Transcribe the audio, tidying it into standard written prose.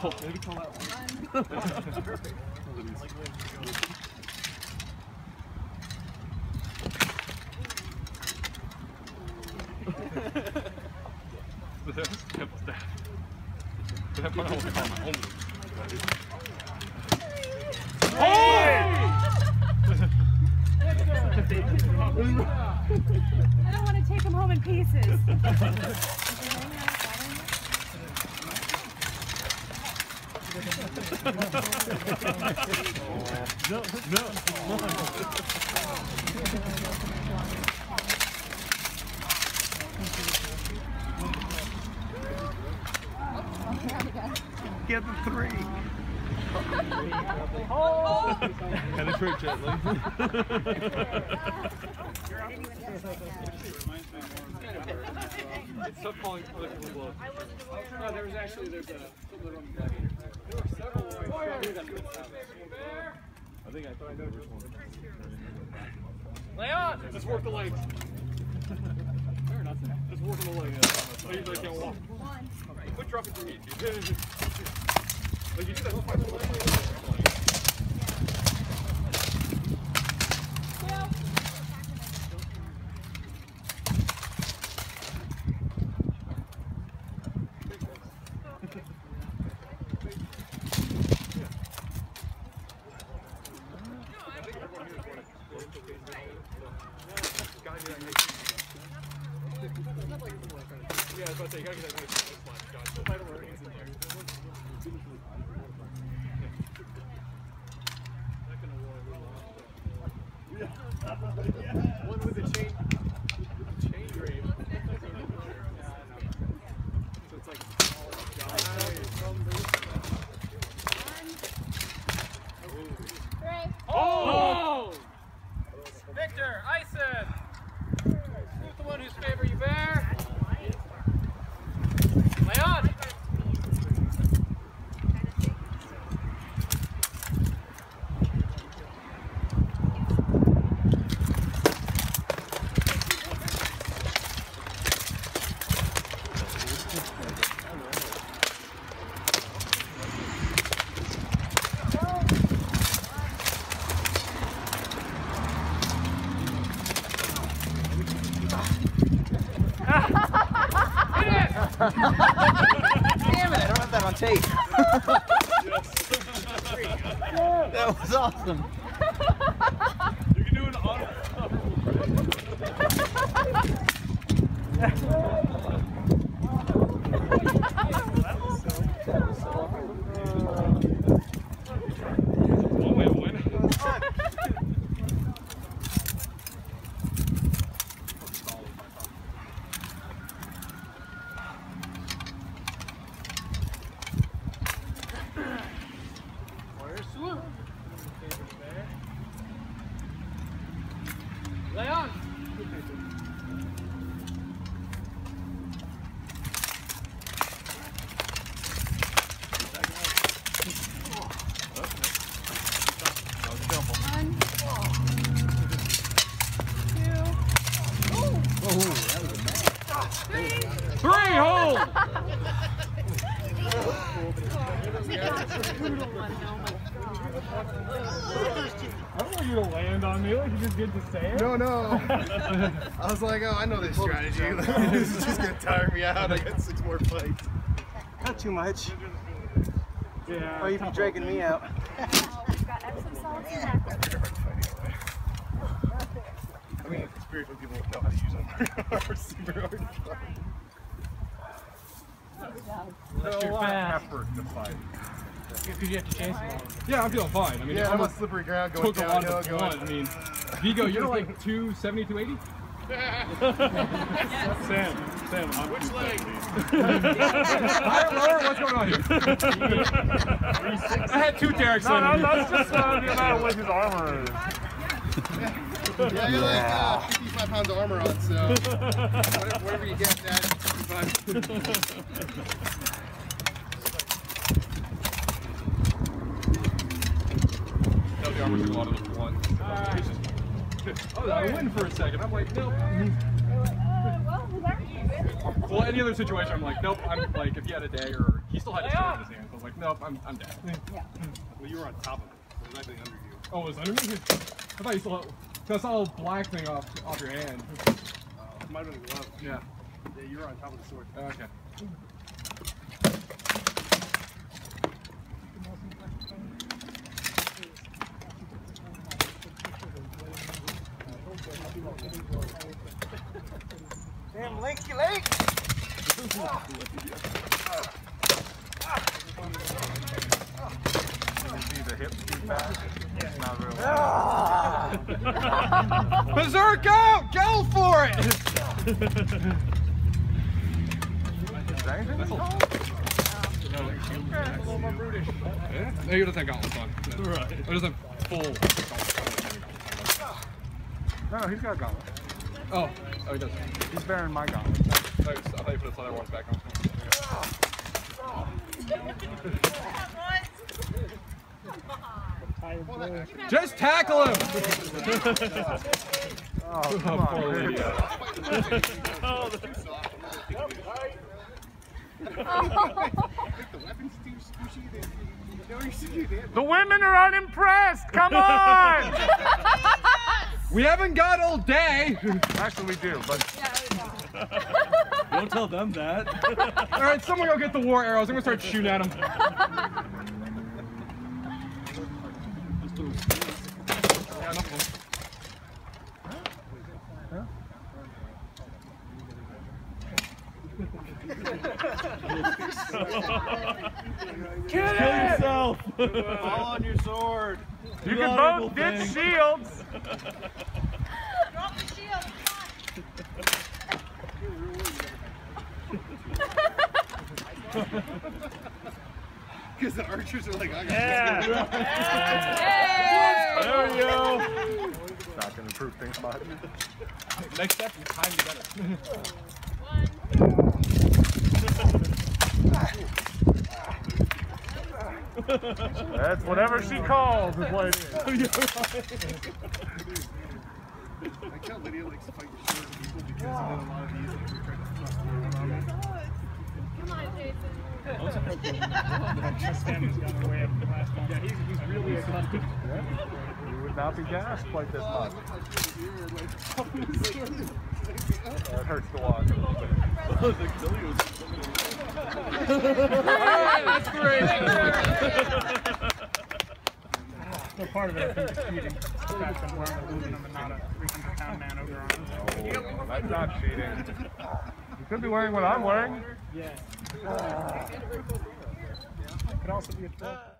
Oh, maybe call that one. Perfect. I don't want to take him home in pieces. Get the 3. Oh! Penetrate gently. It's tough calling other people blow. No, there's a footlet on the back. There were several I thought I know which one. Leon! Just work the legs. Just work the legs. I usually can't walk. Quit dropping your knees. Like you do that whole fight. Yeah, I was about to say, you gotta get that nice flash. I don't know hands in there. One with the chain grave. So it's like, oh! Victor, Iason! Who's the one whose favor you bear? Leon! Damn it, I don't have that on tape. That was awesome. You can do an auto. Leon! Three, hold! I don't want you to land on me, like you just get to say it. No. I was like, oh, I know this strategy. This is just gonna tire me out. I got 6 more fights. Not too much. Yeah. Or you'd be dragging me out. I mean, spiritual people know how to use them. Are super hard to fight. That's your effort to fight. Because you have to chase them all. Yeah, I'm feeling fine. I mean, Yeah, it I'm on almost slippery ground going took a lot downhill. of the fun. I mean, Vigo, you're like 270, 280? Sam, I'm Which leg? What's going on here? I had 2 Derricks on. No, that's just the amount of what his armor is. Yeah, you're like 55 pounds of armor on, so whatever you get, Dad, 55. The armor took a lot of the one. I win for a second. I'm like, nope. Well, any other situation, I'm like, nope. I'm like, if he had a day or he still had his turn in his hand. was like, nope, I'm dead. Yeah. Well, you were on top of it. It was actually under you. Oh, it was under me? I thought you saw, I saw a little black thing off your hand. It might have been a glove. Yeah. Yeah, you were on top of the sword. Okay. Damn, Linky Lake! The hip feedback. Not really. Berserk out! Go for it! No, he doesn't have gauntlets on. Right. It doesn't full. No, he's got a gauntlet. Oh, he does. He's bearing my gauntlet. I thought you put his leather ones back on. Just tackle him! Oh, come on. The women are unimpressed! Come on! We haven't got all day! Actually, we do, but Don't tell them that. Alright, someone go get the war arrows. I'm gonna start shooting at them. Yeah, enough of them. Kill yourself. Fall on your sword. you can both get shields. Drop the shield. Because the archers are like, I got There we go. Not going to improve things much. Next step is time together. That's whatever she calls is what it is. I tell Lydia likes to fight short people because a lot of these like, we're trying to thrust their own on it. Come on, Jason. Yeah, he's really accustomed. You would not be gassed like this much. It hurts to watch. Alright, that's great. So part of it, I think, is cheating. Scratch them wearing aluminum and not a 300-pound man over on. Oh, that's not cheating. You could be wearing what I'm wearing. Yeah. Could also be a 12.